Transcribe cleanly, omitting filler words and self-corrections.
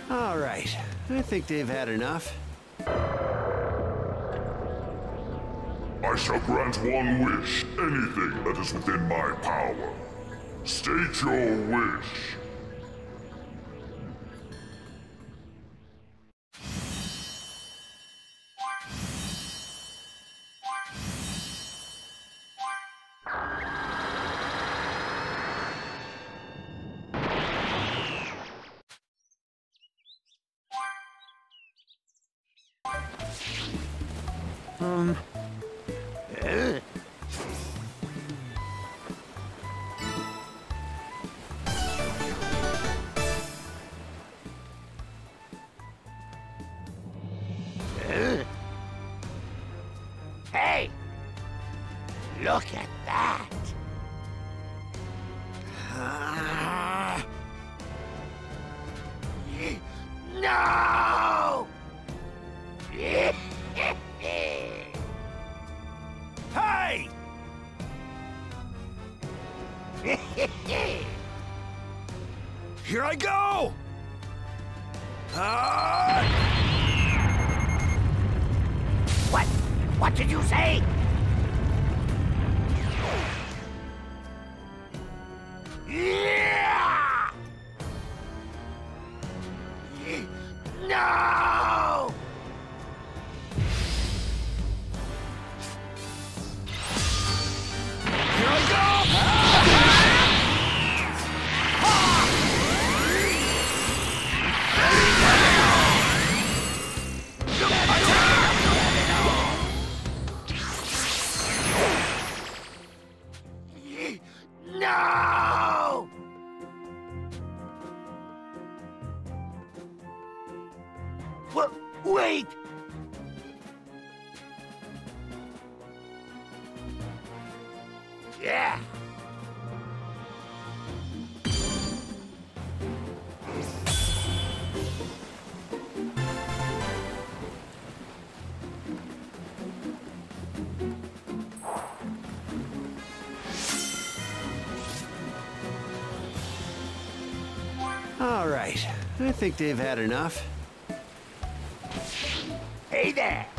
All right, I think they've had enough. I shall grant one wish, anything that is within my power. State your wish. Hey! Look at that! No! Hey! Here I go! What? What did you say? Yeah! No! Here I go! No! Wait! Yeah! All right, I think they've had enough. Hey there!